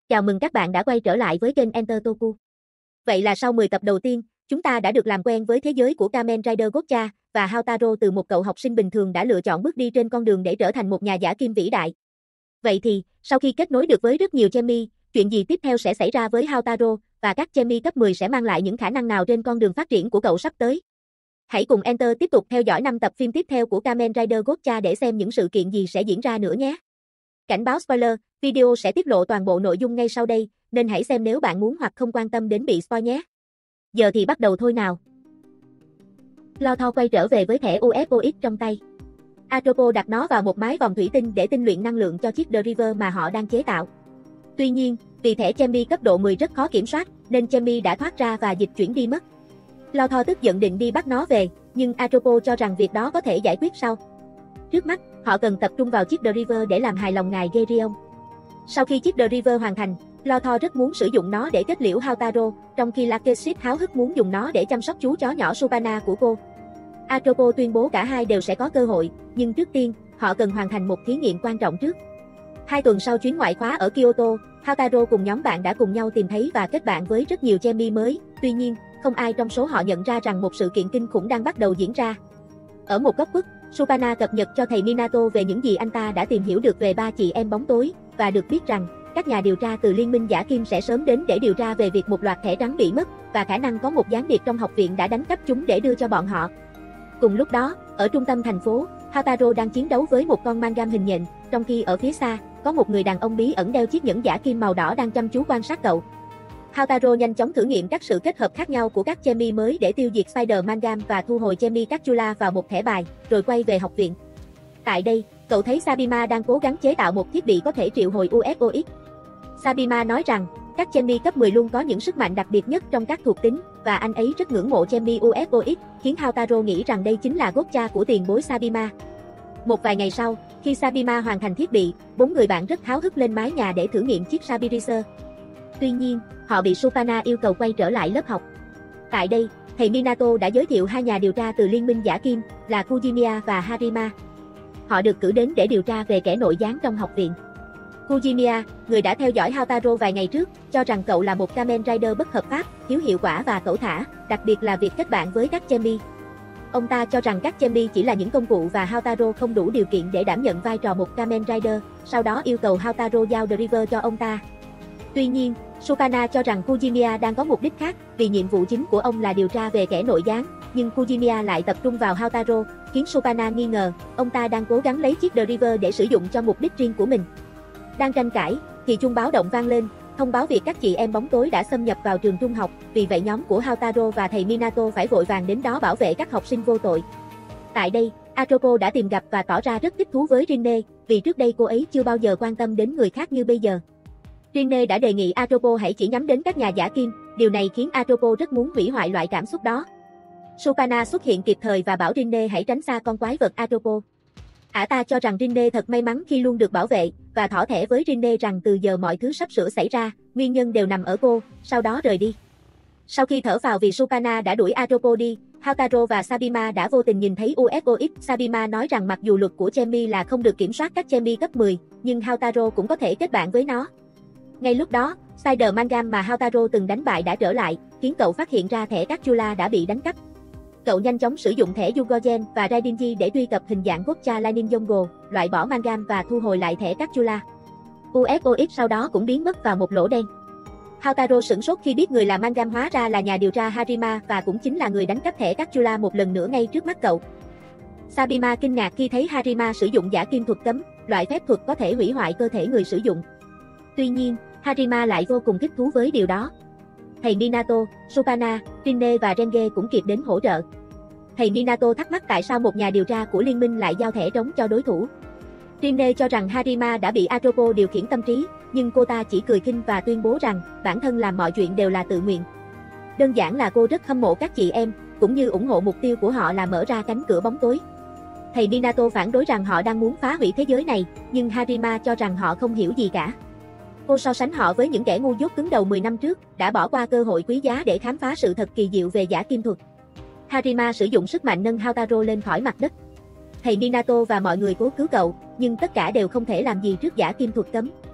Chào mừng các bạn đã quay trở lại với kênh Enter Toku. Vậy là sau 10 tập đầu tiên, chúng ta đã được làm quen với thế giới của Kamen Rider Gotcha, và Houtaro từ một cậu học sinh bình thường đã lựa chọn bước đi trên con đường để trở thành một nhà giả kim vĩ đại. Vậy thì, sau khi kết nối được với rất nhiều Chemi, chuyện gì tiếp theo sẽ xảy ra với Houtaro, và các Chemi cấp 10 sẽ mang lại những khả năng nào trên con đường phát triển của cậu sắp tới? Hãy cùng Enter tiếp tục theo dõi 5 tập phim tiếp theo của Kamen Rider Gotcha để xem những sự kiện gì sẽ diễn ra nữa nhé. Cảnh báo spoiler, video sẽ tiết lộ toàn bộ nội dung ngay sau đây, nên hãy xem nếu bạn muốn hoặc không quan tâm đến bị spoil nhé. Giờ thì bắt đầu thôi nào. Lo Thor quay trở về với thẻ UFOX trong tay. Atropo đặt nó vào một mái vòng thủy tinh để tinh luyện năng lượng cho chiếc The River mà họ đang chế tạo. Tuy nhiên, vì thẻ Chemi cấp độ 10 rất khó kiểm soát, nên Chemi đã thoát ra và dịch chuyển đi mất. Lo Thor tức giận định đi bắt nó về, nhưng Atropo cho rằng việc đó có thể giải quyết sau. Trước mắt, họ cần tập trung vào chiếc The River để làm hài lòng ngài Gerion. Sau khi chiếc The River hoàn thành, Lo Thor rất muốn sử dụng nó để kết liễu Houtaro, trong khi Lakesit háo hức muốn dùng nó để chăm sóc chú chó nhỏ Supana của cô. Atropo tuyên bố cả hai đều sẽ có cơ hội, nhưng trước tiên, họ cần hoàn thành một thí nghiệm quan trọng trước. 2 tuần sau chuyến ngoại khóa ở Kyoto, Houtaro cùng nhóm bạn đã cùng nhau tìm thấy và kết bạn với rất nhiều Chemi mới, tuy nhiên, không ai trong số họ nhận ra rằng một sự kiện kinh khủng đang bắt đầu diễn ra. Ở một góc khuất, Supana cập nhật cho thầy Minato về những gì anh ta đã tìm hiểu được về 3 chị em bóng tối, và được biết rằng, các nhà điều tra từ Liên minh Giả Kim sẽ sớm đến để điều tra về việc một loạt thẻ trắng bị mất, và khả năng có một gián điệp trong học viện đã đánh cắp chúng để đưa cho bọn họ. Cùng lúc đó, ở trung tâm thành phố, Houtaro đang chiến đấu với một con mangam hình nhện, trong khi ở phía xa, có một người đàn ông bí ẩn đeo chiếc nhẫn giả kim màu đỏ đang chăm chú quan sát cậu. Houtaro nhanh chóng thử nghiệm các sự kết hợp khác nhau của các Chemi mới để tiêu diệt Spider Mangam và thu hồi Chemi Cachula vào một thẻ bài, rồi quay về học viện. Tại đây, cậu thấy Sabima đang cố gắng chế tạo một thiết bị có thể triệu hồi UFOX. Sabima nói rằng, các Chemi cấp 10 luôn có những sức mạnh đặc biệt nhất trong các thuộc tính, và anh ấy rất ngưỡng mộ Chemi UFOX, khiến Houtaro nghĩ rằng đây chính là Gotcha của tiền bối Sabima. Một vài ngày sau, khi Sabima hoàn thành thiết bị, 4 người bạn rất háo hức lên mái nhà để thử nghiệm chiếc Sabirizer. Tuy nhiên, họ bị Supana yêu cầu quay trở lại lớp học. Tại đây, thầy Minato đã giới thiệu 2 nhà điều tra từ Liên minh Giả Kim, là Kujimiya và Harima. Họ được cử đến để điều tra về kẻ nội gián trong học viện. Kujimiya, người đã theo dõi Houtaro vài ngày trước, cho rằng cậu là một Kamen Rider bất hợp pháp, thiếu hiệu quả và cẩu thả, đặc biệt là việc kết bạn với các Chemi. Ông ta cho rằng các Chemi chỉ là những công cụ và Houtaro không đủ điều kiện để đảm nhận vai trò một Kamen Rider, sau đó yêu cầu Houtaro giao The River cho ông ta. Tuy nhiên, Supana cho rằng Kujimiya đang có mục đích khác, vì nhiệm vụ chính của ông là điều tra về kẻ nội gián, nhưng Kujimiya lại tập trung vào Houtaro, khiến Supana nghi ngờ, ông ta đang cố gắng lấy chiếc The River để sử dụng cho mục đích riêng của mình. Đang tranh cãi, thì chuông báo động vang lên, thông báo việc các chị em bóng tối đã xâm nhập vào trường trung học, vì vậy nhóm của Houtaro và thầy Minato phải vội vàng đến đó bảo vệ các học sinh vô tội. Tại đây, Atropo đã tìm gặp và tỏ ra rất thích thú với Rinne, vì trước đây cô ấy chưa bao giờ quan tâm đến người khác như bây giờ. Rinne đã đề nghị Atropo hãy chỉ nhắm đến các nhà giả kim, điều này khiến Atropo rất muốn hủy hoại loại cảm xúc đó. Supana xuất hiện kịp thời và bảo Rinne hãy tránh xa con quái vật Atropo. Ả ta cho rằng Rinne thật may mắn khi luôn được bảo vệ, và thỏ thẻ với Rinne rằng từ giờ mọi thứ sắp sửa xảy ra, nguyên nhân đều nằm ở cô, sau đó rời đi. Sau khi thở phào vì Supana đã đuổi Atropo đi, Houtaro và Sabima đã vô tình nhìn thấy UFOX. Sabima nói rằng mặc dù luật của Chemi là không được kiểm soát các Chemi cấp 10, nhưng Houtaro cũng có thể kết bạn với nó. Ngay lúc đó, Spider Mangam mà Houtaro từng đánh bại đã trở lại, khiến cậu phát hiện ra thẻ Cachula đã bị đánh cắp. Cậu nhanh chóng sử dụng thẻ Yugogen và Raidinji để truy cập hình dạng Gotcha Lightning Yongo, loại bỏ Mangam và thu hồi lại thẻ Cachula. UFOX sau đó cũng biến mất vào một lỗ đen. Houtaro sửng sốt khi biết người làm Mangam hóa ra là nhà điều tra Harima và cũng chính là người đánh cắp thẻ Cachula một lần nữa ngay trước mắt cậu. Sabima kinh ngạc khi thấy Harima sử dụng giả kim thuật cấm, loại phép thuật có thể hủy hoại cơ thể người sử dụng. Tuy nhiên, Harima lại vô cùng thích thú với điều đó. Thầy Minato, Supana, Rinne và Renge cũng kịp đến hỗ trợ. Thầy Minato thắc mắc tại sao một nhà điều tra của liên minh lại giao thẻ trống cho đối thủ. Rinne cho rằng Harima đã bị Atropo điều khiển tâm trí, nhưng cô ta chỉ cười khinh và tuyên bố rằng bản thân làm mọi chuyện đều là tự nguyện. Đơn giản là cô rất hâm mộ các chị em, cũng như ủng hộ mục tiêu của họ là mở ra cánh cửa bóng tối. Thầy Minato phản đối rằng họ đang muốn phá hủy thế giới này, nhưng Harima cho rằng họ không hiểu gì cả. Cô so sánh họ với những kẻ ngu dốt cứng đầu 10 năm trước, đã bỏ qua cơ hội quý giá để khám phá sự thật kỳ diệu về giả kim thuật. Harima sử dụng sức mạnh nâng Houtaro lên khỏi mặt đất. Thầy Minato và mọi người cố cứu cậu, nhưng tất cả đều không thể làm gì trước giả kim thuật cấm.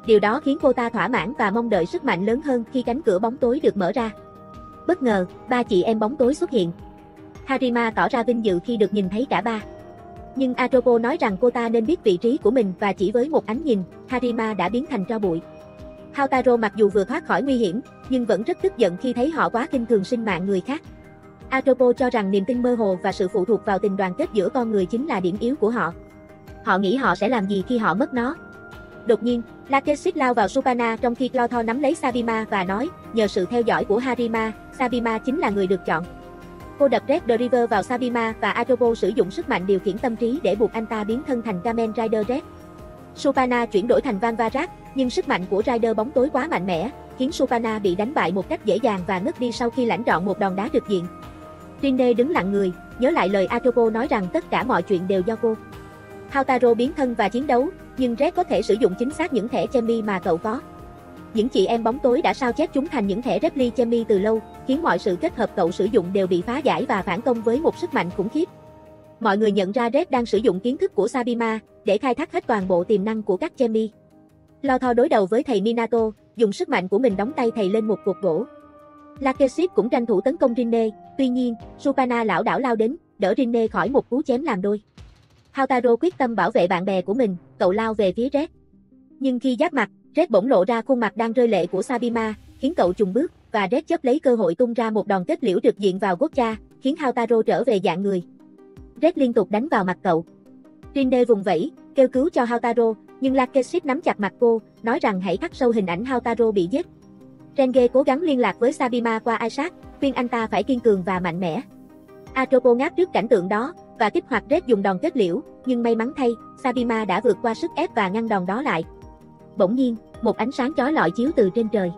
Điều đó khiến cô ta thỏa mãn và mong đợi sức mạnh lớn hơn khi cánh cửa bóng tối được mở ra. Bất ngờ, ba chị em bóng tối xuất hiện. Harima tỏ ra vinh dự khi được nhìn thấy cả ba. Nhưng Atropo nói rằng cô ta nên biết vị trí của mình và chỉ với một ánh nhìn, Harima đã biến thành tro bụi. Houtaro mặc dù vừa thoát khỏi nguy hiểm, nhưng vẫn rất tức giận khi thấy họ quá khinh thường sinh mạng người khác. Atropo cho rằng niềm tin mơ hồ và sự phụ thuộc vào tình đoàn kết giữa con người chính là điểm yếu của họ. Họ nghĩ họ sẽ làm gì khi họ mất nó. Đột nhiên, Lakesit lao vào Supana trong khi Clothor nắm lấy Sabima và nói, nhờ sự theo dõi của Harima, Sabima chính là người được chọn. Cô đập Red Driver vào Sabima và Atropo sử dụng sức mạnh điều khiển tâm trí để buộc anh ta biến thân thành Kamen Rider Red. Supana chuyển đổi thành Van Varak, nhưng sức mạnh của Rider bóng tối quá mạnh mẽ, khiến Supana bị đánh bại một cách dễ dàng và ngất đi sau khi lãnh trọn một đòn đá trực diện. Rinne đứng lặng người, nhớ lại lời Atropo nói rằng tất cả mọi chuyện đều do cô. Houtaro biến thân và chiến đấu, nhưng Red có thể sử dụng chính xác những thẻ Chemi mà cậu có. Những chị em bóng tối đã sao chép chúng thành những thẻ Repli Chemi từ lâu, khiến mọi sự kết hợp cậu sử dụng đều bị phá giải và phản công với một sức mạnh khủng khiếp. Mọi người nhận ra Red đang sử dụng kiến thức của Sabima để khai thác hết toàn bộ tiềm năng của các Chemi. Clothor đối đầu với thầy Minato, dùng sức mạnh của mình đóng tay thầy lên một cột gỗ. Lakesit cũng tranh thủ tấn công Rinne, tuy nhiên, Supana lảo đảo lao đến, đỡ Rinne khỏi một cú chém làm đôi. Houtaro quyết tâm bảo vệ bạn bè của mình, cậu lao về phía Red. Nhưng khi giáp mặt, Red bỗng lộ ra khuôn mặt đang rơi lệ của Sabima, khiến cậu chùng bước, và Red chấp lấy cơ hội tung ra một đòn kết liễu trực diện vào Gotcha, khiến Houtaro trở về dạng người. Red liên tục đánh vào mặt cậu. Rinne vùng vẫy, kêu cứu cho Houtaro, nhưng Lakesit nắm chặt mặt cô, nói rằng hãy khắc sâu hình ảnh Houtaro bị giết. Renge cố gắng liên lạc với Sabima qua Isaac, khuyên anh ta phải kiên cường và mạnh mẽ. Atropo ngáp trước cảnh tượng đó, và kích hoạt Red dùng đòn kết liễu, nhưng may mắn thay, Sabima đã vượt qua sức ép và ngăn đòn đó lại. Bỗng nhiên, một ánh sáng chói lọi chiếu từ trên trời.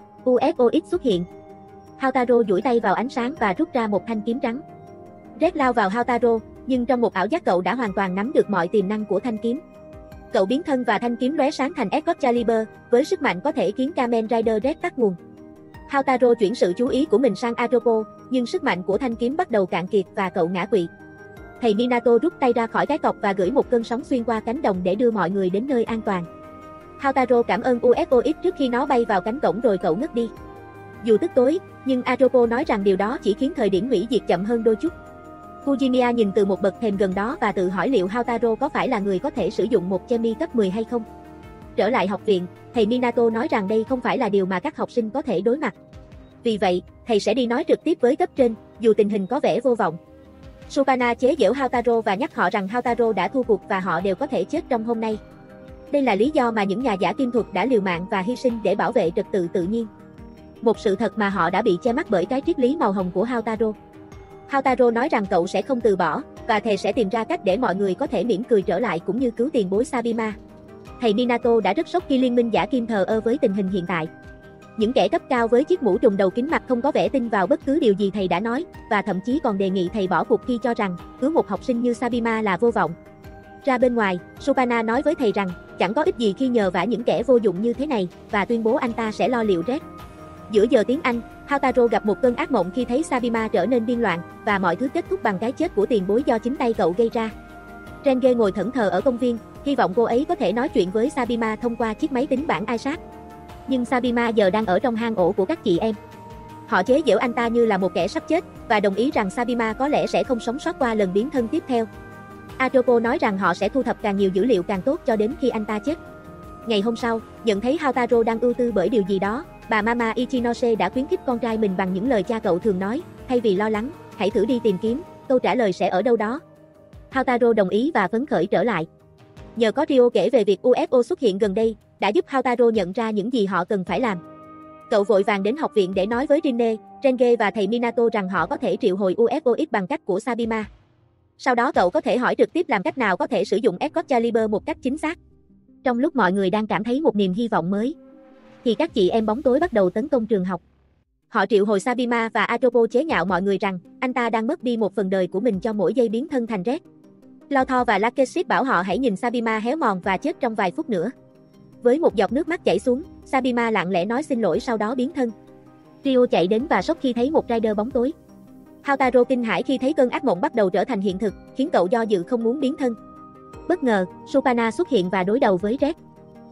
UFOX xuất hiện. Houtaro duỗi tay vào ánh sáng và rút ra một thanh kiếm trắng. Red lao vào Houtaro, nhưng trong một ảo giác cậu đã hoàn toàn nắm được mọi tiềm năng của thanh kiếm. Cậu biến thân và thanh kiếm lóe sáng thành Excalibur, với sức mạnh có thể khiến Kamen Rider Red tắt nguồn. Houtaro chuyển sự chú ý của mình sang Atropo, nhưng sức mạnh của thanh kiếm bắt đầu cạn kiệt và cậu ngã quỵ. Thầy Minato rút tay ra khỏi cái cọc và gửi một cơn sóng xuyên qua cánh đồng để đưa mọi người đến nơi an toàn. Houtaro cảm ơn UFOX trước khi nó bay vào cánh cổng rồi cậu ngất đi. Dù tức tối, nhưng Atropo nói rằng điều đó chỉ khiến thời điểm hủy diệt chậm hơn đôi chút. Kujimiya nhìn từ một bậc thềm gần đó và tự hỏi liệu Houtaro có phải là người có thể sử dụng một Chemi cấp 10 hay không. Trở lại học viện, thầy Minato nói rằng đây không phải là điều mà các học sinh có thể đối mặt. Vì vậy, thầy sẽ đi nói trực tiếp với cấp trên, dù tình hình có vẻ vô vọng. Supana chế giễu Houtaro và nhắc họ rằng Houtaro đã thua cuộc và họ đều có thể chết trong hôm nay. Đây là lý do mà những nhà giả kim thuật đã liều mạng và hy sinh để bảo vệ trật tự tự nhiên. Một sự thật mà họ đã bị che mắt bởi cái triết lý màu hồng của Houtaro. Houtaro nói rằng cậu sẽ không từ bỏ, và thầy sẽ tìm ra cách để mọi người có thể mỉm cười trở lại cũng như cứu tiền bối Sabima. Thầy Minato đã rất sốc khi liên minh giả kim thờ ơ với tình hình hiện tại. Những kẻ cấp cao với chiếc mũ trùm đầu kính mặt không có vẻ tin vào bất cứ điều gì thầy đã nói, và thậm chí còn đề nghị thầy bỏ cuộc khi cho rằng cứu một học sinh như Sabima là vô vọng. Ra bên ngoài, Supana nói với thầy rằng chẳng có ích gì khi nhờ vả những kẻ vô dụng như thế này, và tuyên bố anh ta sẽ lo liệu Red. Giữa giờ tiếng Anh, Houtaro gặp một cơn ác mộng khi thấy Sabima trở nên điên loạn, và mọi thứ kết thúc bằng cái chết của tiền bối do chính tay cậu gây ra. Renge ngồi thẫn thờ ở công viên, hy vọng cô ấy có thể nói chuyện với Sabima thông qua chiếc máy tính bảng Isaac. Nhưng Sabima giờ đang ở trong hang ổ của các chị em. Họ chế giễu anh ta như là một kẻ sắp chết, và đồng ý rằng Sabima có lẽ sẽ không sống sót qua lần biến thân tiếp theo. Atropo nói rằng họ sẽ thu thập càng nhiều dữ liệu càng tốt cho đến khi anh ta chết. Ngày hôm sau, nhận thấy Houtaro đang ưu tư bởi điều gì đó, bà Mama Ichinose đã khuyến khích con trai mình bằng những lời cha cậu thường nói, thay vì lo lắng, hãy thử đi tìm kiếm, câu trả lời sẽ ở đâu đó. Houtaro đồng ý và phấn khởi trở lại. Nhờ có Ryo kể về việc UFO xuất hiện gần đây, đã giúp Houtaro nhận ra những gì họ cần phải làm. Cậu vội vàng đến học viện để nói với Rinne, Renge và thầy Minato rằng họ có thể triệu hồi UFOX bằng cách của Sabima. Sau đó cậu có thể hỏi trực tiếp làm cách nào có thể sử dụng Excalibur một cách chính xác. Trong lúc mọi người đang cảm thấy một niềm hy vọng mới, thì các chị em bóng tối bắt đầu tấn công trường học. Họ triệu hồi Sabima và Atropo chế nhạo mọi người rằng anh ta đang mất đi một phần đời của mình cho mỗi giây biến thân thành Red. Clothor và Lakesit bảo họ hãy nhìn Sabima héo mòn và chết trong vài phút nữa. Với một giọt nước mắt chảy xuống, Sabima lặng lẽ nói xin lỗi sau đó biến thân. Ryo chạy đến và sốc khi thấy một Rider bóng tối. Houtaro kinh hãi khi thấy cơn ác mộng bắt đầu trở thành hiện thực, khiến cậu do dự không muốn biến thân. Bất ngờ, Supana xuất hiện và đối đầu với Red.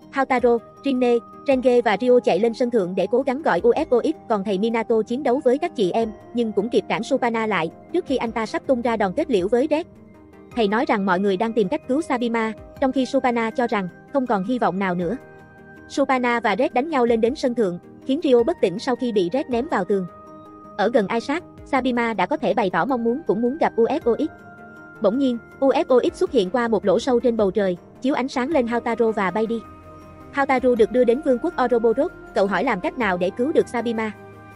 Houtaro, Rinne, Renge và Ryo chạy lên sân thượng để cố gắng gọi UFOX, còn thầy Minato chiến đấu với các chị em, nhưng cũng kịp cản Supana lại, trước khi anh ta sắp tung ra đòn kết liễu với Red. Thầy nói rằng mọi người đang tìm cách cứu Sabima, trong khi Supana cho rằng không còn hy vọng nào nữa. Supana và Red đánh nhau lên đến sân thượng, khiến Ryo bất tỉnh sau khi bị Red ném vào tường. Ở gần Isaac, Sabima đã có thể bày tỏ mong muốn cũng muốn gặp UFOX. Bỗng nhiên, UFOX xuất hiện qua một lỗ sâu trên bầu trời, chiếu ánh sáng lên Houtaro và bay đi. Houtaru được đưa đến vương quốc Ouroboros, cậu hỏi làm cách nào để cứu được Sabima.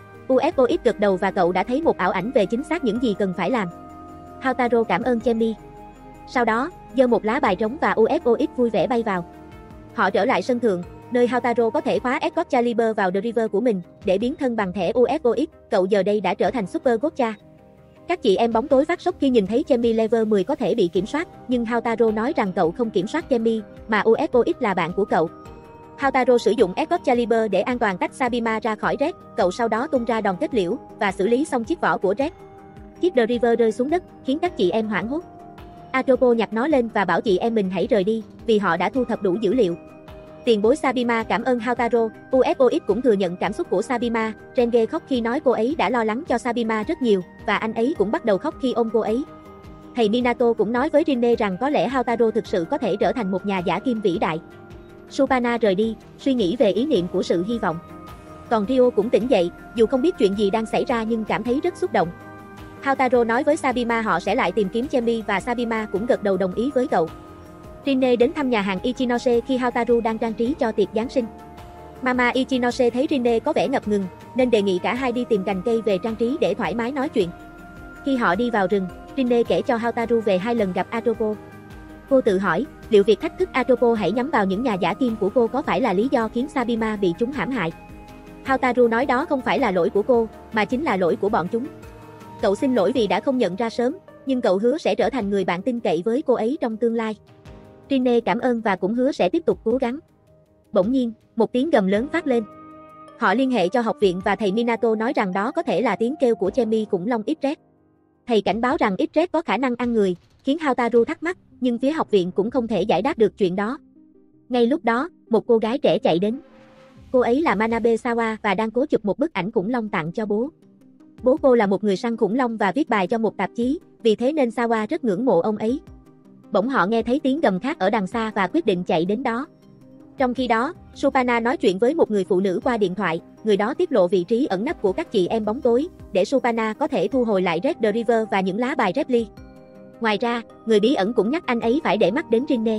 UFOX gật đầu và cậu đã thấy một ảo ảnh về chính xác những gì cần phải làm. Houtaro cảm ơn Chemi. Sau đó, giơ một lá bài trống và UFOX vui vẻ bay vào. Họ trở lại sân thượng, nơi Houtaro có thể khóa Excalibur vào Driver của mình, để biến thân bằng thẻ UFOX, cậu giờ đây đã trở thành Super Gotcha. Các chị em bóng tối phát sốc khi nhìn thấy Chemi Level 10 có thể bị kiểm soát, nhưng Houtaro nói rằng cậu không kiểm soát Chemi, mà UFOX là bạn của cậu. Houtaro sử dụng Excalibur để an toàn tách Sabima ra khỏi Red, cậu sau đó tung ra đòn kết liễu, và xử lý xong chiếc vỏ của Red. Chiếc Driver rơi xuống đất, khiến các chị em hoảng hốt. Atropo nhặt nó lên và bảo chị em mình hãy rời đi, vì họ đã thu thập đủ dữ liệu. Tiền bối Sabima cảm ơn Houtaro, UFOX cũng thừa nhận cảm xúc của Sabima, Renge khóc khi nói cô ấy đã lo lắng cho Sabima rất nhiều, và anh ấy cũng bắt đầu khóc khi ôm cô ấy. Thầy Minato cũng nói với Rinne rằng có lẽ Houtaro thực sự có thể trở thành một nhà giả kim vĩ đại. Supana rời đi, suy nghĩ về ý niệm của sự hy vọng. Còn Ryo cũng tỉnh dậy, dù không biết chuyện gì đang xảy ra nhưng cảm thấy rất xúc động. Houtaro nói với Sabima họ sẽ lại tìm kiếm Chemi và Sabima cũng gật đầu đồng ý với cậu. Rinne đến thăm nhà hàng Ichinose khi Houtaru đang trang trí cho tiệc Giáng sinh. Mama Ichinose thấy Rinne có vẻ ngập ngừng, nên đề nghị cả hai đi tìm cành cây về trang trí để thoải mái nói chuyện. Khi họ đi vào rừng, Rinne kể cho Houtaru về 2 lần gặp Atropo. Cô tự hỏi, liệu việc thách thức Atropo hãy nhắm vào những nhà giả kim của cô có phải là lý do khiến Sabima bị chúng hãm hại? Houtaru nói đó không phải là lỗi của cô, mà chính là lỗi của bọn chúng. Cậu xin lỗi vì đã không nhận ra sớm, nhưng cậu hứa sẽ trở thành người bạn tin cậy với cô ấy trong tương lai. Rinne cảm ơn và cũng hứa sẽ tiếp tục cố gắng. Bỗng nhiên, một tiếng gầm lớn phát lên. Họ liên hệ cho học viện và thầy Minato nói rằng đó có thể là tiếng kêu của Chemi khủng long Ixret. Thầy cảnh báo rằng Ixret có khả năng ăn người, khiến Houtaru thắc mắc, nhưng phía học viện cũng không thể giải đáp được chuyện đó. Ngay lúc đó, một cô gái trẻ chạy đến. Cô ấy là Manabe Sawa và đang cố chụp một bức ảnh khủng long tặng cho bố. Bố cô là một người săn khủng long và viết bài cho một tạp chí, vì thế nên Sawa rất ngưỡng mộ ông ấy. Bỗng họ nghe thấy tiếng gầm khác ở đằng xa và quyết định chạy đến đó. Trong khi đó, Supana nói chuyện với một người phụ nữ qua điện thoại, người đó tiết lộ vị trí ẩn nấp của các chị em bóng tối, để Supana có thể thu hồi lại Red Driver và những lá bài Repli. Ngoài ra, người bí ẩn cũng nhắc anh ấy phải để mắt đến Rinne.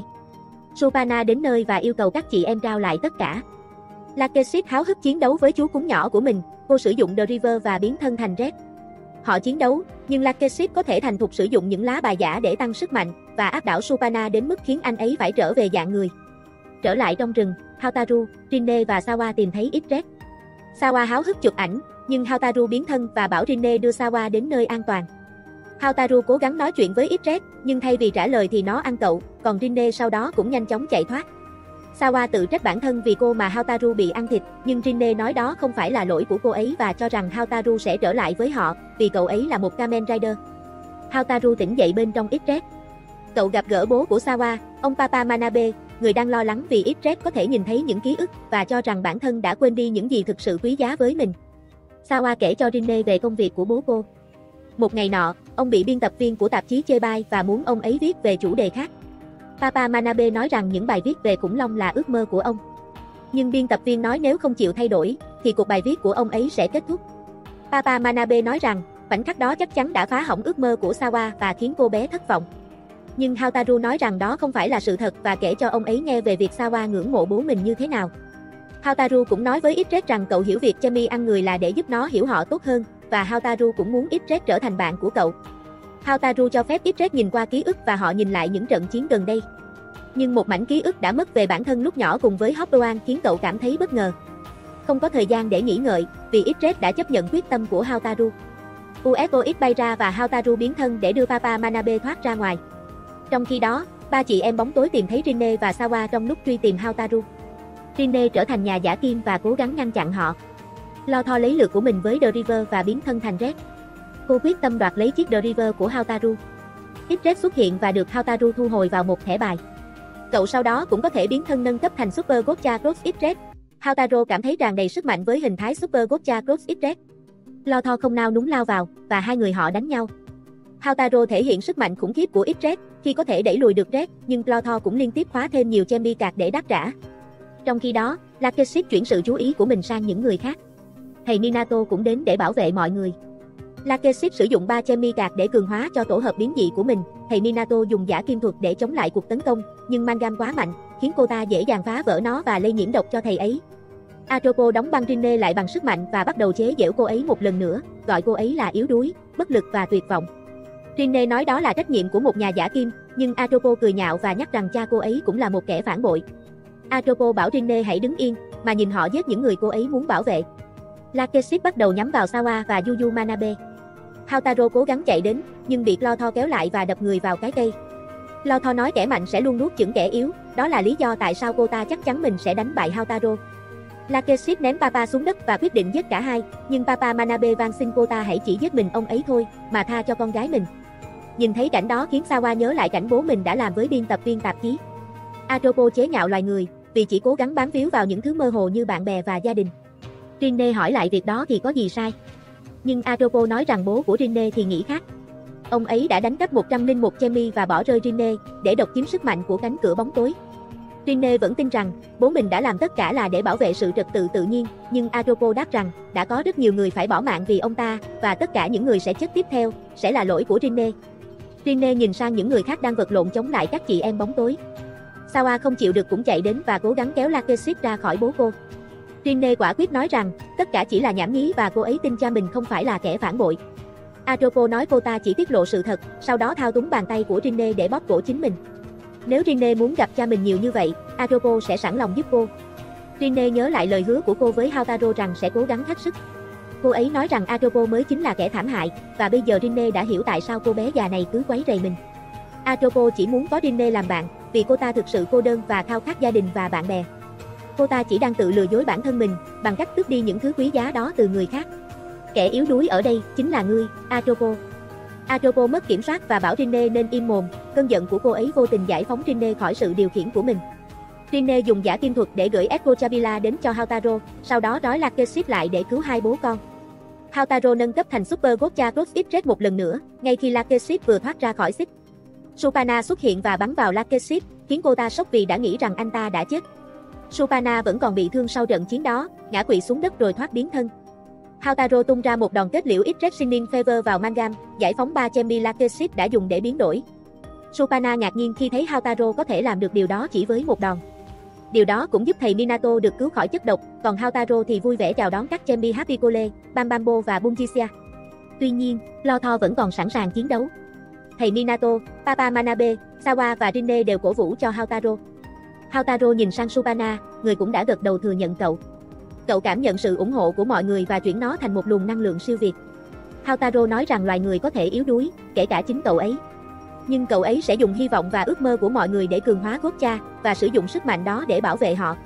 Supana đến nơi và yêu cầu các chị em trao lại tất cả. Lakesit háo hức chiến đấu với chú cún nhỏ của mình, cô sử dụng Driver và biến thân thành Red. Họ chiến đấu, nhưng Lakesit có thể thành thục sử dụng những lá bài giả để tăng sức mạnh, và áp đảo Supana đến mức khiến anh ấy phải trở về dạng người. Trở lại trong rừng, Houtaru, Rinne và Sawa tìm thấy Ixret. Sawa háo hức chụp ảnh, nhưng Houtaru biến thân và bảo Rinne đưa Sawa đến nơi an toàn. Houtaru cố gắng nói chuyện với Ixret, nhưng thay vì trả lời thì nó ăn cậu, còn Rinne sau đó cũng nhanh chóng chạy thoát. Sawa tự trách bản thân vì cô mà Houtaru bị ăn thịt, nhưng Rinne nói đó không phải là lỗi của cô ấy và cho rằng Houtaru sẽ trở lại với họ, vì cậu ấy là một Kamen Rider. Houtaru tỉnh dậy bên trong Ixret. Cậu gặp gỡ bố của Sawa, ông Papa Manabe, người đang lo lắng vì Ixret có thể nhìn thấy những ký ức và cho rằng bản thân đã quên đi những gì thực sự quý giá với mình. Sawa kể cho Rinne về công việc của bố cô. Một ngày nọ, ông bị biên tập viên của tạp chí chê bai và muốn ông ấy viết về chủ đề khác. Papa Manabe nói rằng những bài viết về khủng long là ước mơ của ông. Nhưng biên tập viên nói nếu không chịu thay đổi, thì cuộc bài viết của ông ấy sẽ kết thúc. Papa Manabe nói rằng, khoảnh khắc đó chắc chắn đã phá hỏng ước mơ của Sawa và khiến cô bé thất vọng. Nhưng Houtaru nói rằng đó không phải là sự thật và kể cho ông ấy nghe về việc Sawa ngưỡng mộ bố mình như thế nào. Houtaru cũng nói với Ixret rằng cậu hiểu việc Chemi ăn người là để giúp nó hiểu họ tốt hơn, và Houtaru cũng muốn Ixret trở thành bạn của cậu. Houtaru cho phép Ixret nhìn qua ký ức và họ nhìn lại những trận chiến gần đây. Nhưng một mảnh ký ức đã mất về bản thân lúc nhỏ cùng với Hopdoan khiến cậu cảm thấy bất ngờ. Không có thời gian để nghĩ ngợi, vì Ixret đã chấp nhận quyết tâm của Houtaru. UFOX bay ra và Houtaru biến thân để đưa Papa Manabe thoát ra ngoài. Trong khi đó, ba chị em bóng tối tìm thấy Rinne và Sawa trong lúc truy tìm Houtaru. Rinne trở thành nhà giả kim và cố gắng ngăn chặn họ. Lo Tho lấy lượt của mình với Driver và biến thân thành Red. Cô quyết tâm đoạt lấy chiếc Driver của Houtaru. Ixret xuất hiện và được Houtaru thu hồi vào một thẻ bài. Cậu sau đó cũng có thể biến thân nâng cấp thành Super Gotcha Cross X Red. Houtaro cảm thấy tràn đầy sức mạnh với hình thái Super Gotcha Cross X Red. Lo không nao núng lao vào, và hai người họ đánh nhau. Houtaro thể hiện sức mạnh khủng khiếp của X Red khi có thể đẩy lùi được Red, nhưng Lo cũng liên tiếp khóa thêm nhiều Chambi card để đáp trả. Trong khi đó, Lakesit chuyển sự chú ý của mình sang những người khác. Thầy Minato cũng đến để bảo vệ mọi người. Lakesit sử dụng 3 Chambi card để cường hóa cho tổ hợp biến dị của mình. Thầy Minato dùng giả kim thuật để chống lại cuộc tấn công, nhưng Mangam quá mạnh, khiến cô ta dễ dàng phá vỡ nó và lây nhiễm độc cho thầy ấy. Atropo đóng băng Rinne lại bằng sức mạnh và bắt đầu chế giễu cô ấy một lần nữa, gọi cô ấy là yếu đuối, bất lực và tuyệt vọng. Rinne nói đó là trách nhiệm của một nhà giả kim, nhưng Atropo cười nhạo và nhắc rằng cha cô ấy cũng là một kẻ phản bội. Atropo bảo Rinne hãy đứng yên, mà nhìn họ giết những người cô ấy muốn bảo vệ. Lakesit bắt đầu nhắm vào Sawa và Yuyu Manabe. Houtaro cố gắng chạy đến, nhưng bị Lo kéo lại và đập người vào cái cây. Lo nói kẻ mạnh sẽ luôn nuốt chửng kẻ yếu, đó là lý do tại sao cô ta chắc chắn mình sẽ đánh bại Houtaro. Lakesit ném Papa xuống đất và quyết định giết cả hai, nhưng Papa Manabe van xin cô ta hãy chỉ giết mình ông ấy thôi, mà tha cho con gái mình. Nhìn thấy cảnh đó khiến Sawa nhớ lại cảnh bố mình đã làm với biên tập viên tạp chí. Atropo chế nhạo loài người, vì chỉ cố gắng bám víu vào những thứ mơ hồ như bạn bè và gia đình. Rinne hỏi lại việc đó thì có gì sai. Nhưng Atropo nói rằng bố của Rinne thì nghĩ khác. Ông ấy đã đánh cắp 101 Chemi và bỏ rơi Rinne, để độc chiếm sức mạnh của cánh cửa bóng tối. Rinne vẫn tin rằng, bố mình đã làm tất cả là để bảo vệ sự trật tự tự nhiên, nhưng Atropo đáp rằng, đã có rất nhiều người phải bỏ mạng vì ông ta, và tất cả những người sẽ chết tiếp theo, sẽ là lỗi của Rinne. Rinne nhìn sang những người khác đang vật lộn chống lại các chị em bóng tối. Sawa không chịu được cũng chạy đến và cố gắng kéo Lakesit ra khỏi bố cô. Rinne quả quyết nói rằng, tất cả chỉ là nhảm nhí và cô ấy tin cha mình không phải là kẻ phản bội. Atropo nói cô ta chỉ tiết lộ sự thật, sau đó thao túng bàn tay của Rinne để bóp cổ chính mình. Nếu Rinne muốn gặp cha mình nhiều như vậy, Atropo sẽ sẵn lòng giúp cô. Rinne nhớ lại lời hứa của cô với Houtaro rằng sẽ cố gắng hết sức. Cô ấy nói rằng Atropo mới chính là kẻ thảm hại, và bây giờ Rinne đã hiểu tại sao cô bé già này cứ quấy rầy mình. Atropo chỉ muốn có Rinne làm bạn, vì cô ta thực sự cô đơn và khao khát gia đình và bạn bè. Cô ta chỉ đang tự lừa dối bản thân mình, bằng cách tước đi những thứ quý giá đó từ người khác. Kẻ yếu đuối ở đây chính là ngươi, Atropo. Atropo mất kiểm soát và bảo Rinne nên im mồm, cơn giận của cô ấy vô tình giải phóng Rinne khỏi sự điều khiển của mình. Rinne dùng giả kim thuật để gửi Echo Chabila đến cho Houtaro, sau đó trói Lakesit lại để cứu hai bố con. Houtaro nâng cấp thành Super Gotcha Cross X Red một lần nữa, ngay khi Lakesit vừa thoát ra khỏi xích. Supana xuất hiện và bắn vào Lakesit, khiến cô ta sốc vì đã nghĩ rằng anh ta đã chết. Supana vẫn còn bị thương sau trận chiến đó, ngã quỵ xuống đất rồi thoát biến thân. Houtaro tung ra một đòn kết liễu X-Red Shining Fever vào Mangam, giải phóng 3 Chemi Lakesit đã dùng để biến đổi. Supana ngạc nhiên khi thấy Houtaro có thể làm được điều đó chỉ với một đòn. Điều đó cũng giúp thầy Minato được cứu khỏi chất độc, còn Houtaro thì vui vẻ chào đón các Chemi Happy Cole, Bam Bambo và Bunjisia. Tuy nhiên, Lo vẫn còn sẵn sàng chiến đấu. Thầy Minato, Papa Manabe, Sawa và Rinne đều cổ vũ cho Houtaro. Houtaro nhìn sang Supana, người cũng đã gật đầu thừa nhận cậu. Cậu cảm nhận sự ủng hộ của mọi người và chuyển nó thành một luồng năng lượng siêu việt. Houtaro nói rằng loài người có thể yếu đuối, kể cả chính cậu ấy. Nhưng cậu ấy sẽ dùng hy vọng và ước mơ của mọi người để cường hóa Gotcha, và sử dụng sức mạnh đó để bảo vệ họ.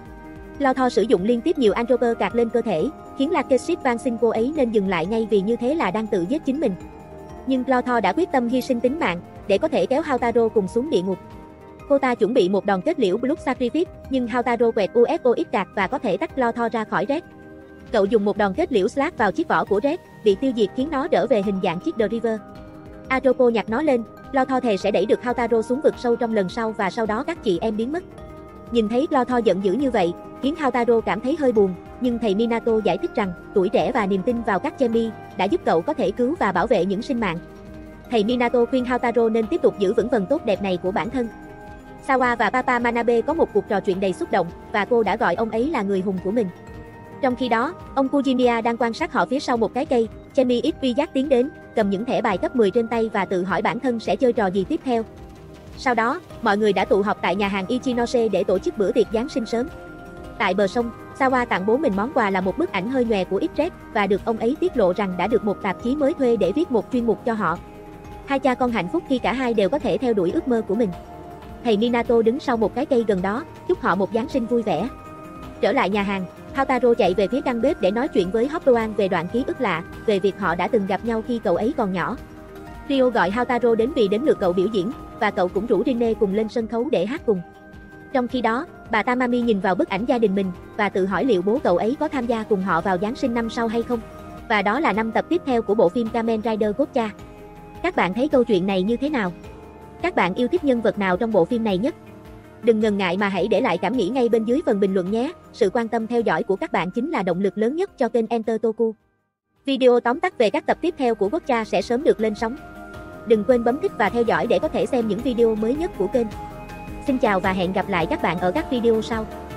Lo sử dụng liên tiếp nhiều Antroper card lên cơ thể, khiến Lakesit van xin cô ấy nên dừng lại ngay vì như thế là đang tự giết chính mình. Nhưng Lo đã quyết tâm hy sinh tính mạng, để có thể kéo Houtaro cùng xuống địa ngục. Cô ta chuẩn bị một đòn kết liễu Blood Sacrifice, nhưng Houtaro quẹt UFOX card và có thể tách Lo ra khỏi Red. Cậu dùng một đòn kết liễu Slash vào chiếc vỏ của Red, bị tiêu diệt khiến nó trở về hình dạng chiếc The River. Atropo nhặt nó lên, Lo thề sẽ đẩy được Houtaro xuống vực sâu trong lần sau và sau đó các chị em biến mất. Nhìn thấy Lo giận dữ như vậy, khiến Houtaro cảm thấy hơi buồn, nhưng thầy Minato giải thích rằng tuổi trẻ và niềm tin vào các Chemi đã giúp cậu có thể cứu và bảo vệ những sinh mạng. Thầy Minato khuyên Houtaro nên tiếp tục giữ vững phần tốt đẹp này của bản thân. Sawa và Papa Manabe có một cuộc trò chuyện đầy xúc động, và cô đã gọi ông ấy là người hùng của mình. Trong khi đó, ông Kujimiya đang quan sát họ phía sau một cái cây. Chemi Xpjak tiến đến, cầm những thẻ bài cấp 10 trên tay và tự hỏi bản thân sẽ chơi trò gì tiếp theo. Sau đó, mọi người đã tụ họp tại nhà hàng Ichinose để tổ chức bữa tiệc Giáng sinh sớm. Tại bờ sông, Sawa tặng bố mình món quà là một bức ảnh hơi nhòe của X-Red, và được ông ấy tiết lộ rằng đã được một tạp chí mới thuê để viết một chuyên mục cho họ. Hai cha con hạnh phúc khi cả hai đều có thể theo đuổi ước mơ của mình. Thầy Minato đứng sau một cái cây gần đó, chúc họ một Giáng sinh vui vẻ. Trở lại nhà hàng, Houtaro chạy về phía căn bếp để nói chuyện với Hoploan về đoạn ký ức lạ, về việc họ đã từng gặp nhau khi cậu ấy còn nhỏ. Ryo gọi Houtaro đến vì đến lượt cậu biểu diễn, và cậu cũng rủ Rinne cùng lên sân khấu để hát cùng. Trong khi đó, bà Tamami nhìn vào bức ảnh gia đình mình và tự hỏi liệu bố cậu ấy có tham gia cùng họ vào Giáng sinh năm sau hay không. Và đó là 5 tập tiếp theo của bộ phim Kamen Rider Gotcha. Các bạn thấy câu chuyện này như thế nào? Các bạn yêu thích nhân vật nào trong bộ phim này nhất? Đừng ngần ngại mà hãy để lại cảm nghĩ ngay bên dưới phần bình luận nhé. Sự quan tâm theo dõi của các bạn chính là động lực lớn nhất cho kênh Enter Toku. Video tóm tắt về các tập tiếp theo của Gotcha sẽ sớm được lên sóng. Đừng quên bấm thích và theo dõi để có thể xem những video mới nhất của kênh. Xin chào và hẹn gặp lại các bạn ở các video sau.